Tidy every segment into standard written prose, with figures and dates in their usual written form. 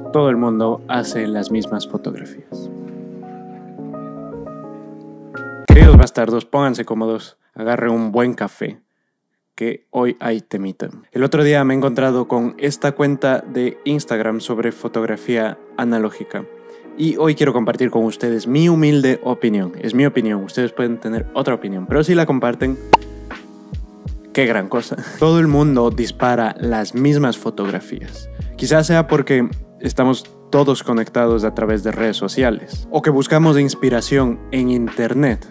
todo el mundo hace las mismas fotografías. Queridos bastardos, pónganse cómodos, agarren un buen café, que hoy hay temita. El otro día me he encontrado con esta cuenta de Instagram sobre fotografía analógica y hoy quiero compartir con ustedes mi humilde opinión. Es mi opinión, ustedes pueden tener otra opinión, pero si la comparten, qué gran cosa. Todo el mundo dispara las mismas fotografías. Quizás sea porque estamos todos conectados a través de redes sociales o que buscamos inspiración en internet,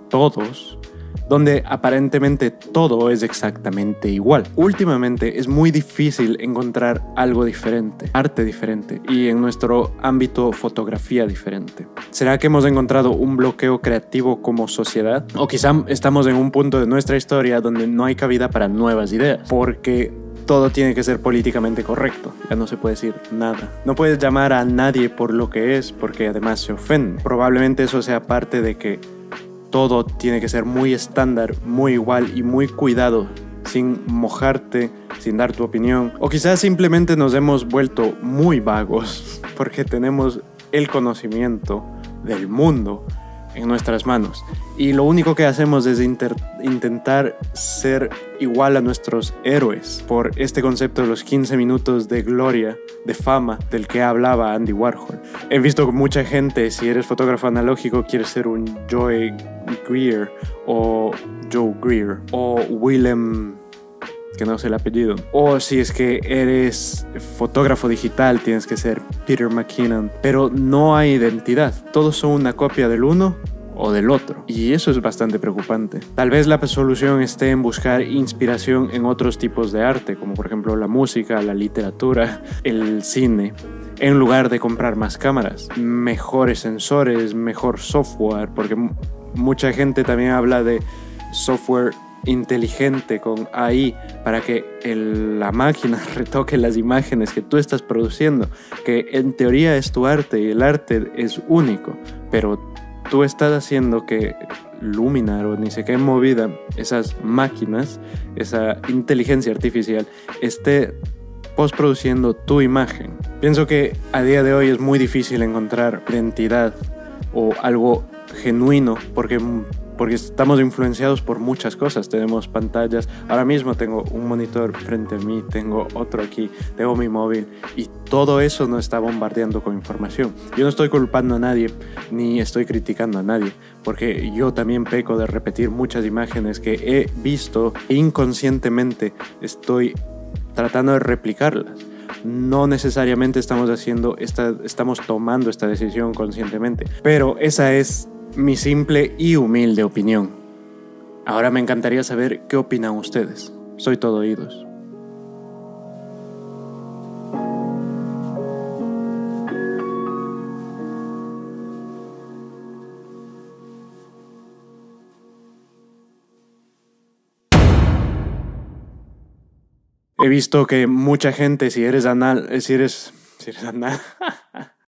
todos, donde aparentemente todo es exactamente igual. Últimamente es muy difícil encontrar algo diferente, arte diferente y en nuestro ámbito fotografía diferente. ¿Será que hemos encontrado un bloqueo creativo como sociedad? O quizá estamos en un punto de nuestra historia donde no hay cabida para nuevas ideas, porque todo tiene que ser políticamente correcto. Ya no se puede decir nada. No puedes llamar a nadie por lo que es, porque además se ofende. Probablemente eso sea parte de que todo tiene que ser muy estándar, muy igual y muy cuidado, sin mojarte, sin dar tu opinión. O quizás simplemente nos hemos vuelto muy vagos, porque tenemos el conocimiento del mundo en nuestras manos y lo único que hacemos es intentar ser igual a nuestros héroes por este concepto de los 15 minutos de gloria, de fama del que hablaba Andy Warhol. He visto mucha gente, si eres fotógrafo analógico, quieres ser un Joe Greer o Joe Greer o Willem, que no sé el apellido, o si es que eres fotógrafo digital tienes que ser Peter McKinnon, pero no hay identidad, todos son una copia del uno o del otro, y eso es bastante preocupante. Tal vez la solución esté en buscar inspiración en otros tipos de arte, como por ejemplo la música, la literatura, el cine, en lugar de comprar más cámaras, mejores sensores, mejor software, porque mucha gente también habla de software inteligente con AI para que la máquina retoque las imágenes que tú estás produciendo, que en teoría es tu arte y el arte es único, pero tú estás haciendo que Luminar o ni sé qué movida, esas máquinas, esa inteligencia artificial esté postproduciendo tu imagen. Pienso que a día de hoy es muy difícil encontrar identidad o algo genuino porque estamos influenciados por muchas cosas. Tenemos pantallas, ahora mismo tengo un monitor frente a mí, tengo otro aquí, tengo mi móvil y todo eso nos está bombardeando con información. Yo no estoy culpando a nadie ni estoy criticando a nadie, porque yo también peco de repetir muchas imágenes que he visto e inconscientemente estoy tratando de replicarlas. No necesariamente estamos tomando esta decisión conscientemente, pero esa es mi simple y humilde opinión. Ahora me encantaría saber qué opinan ustedes. Soy todo oídos. He visto que mucha gente, si eres anal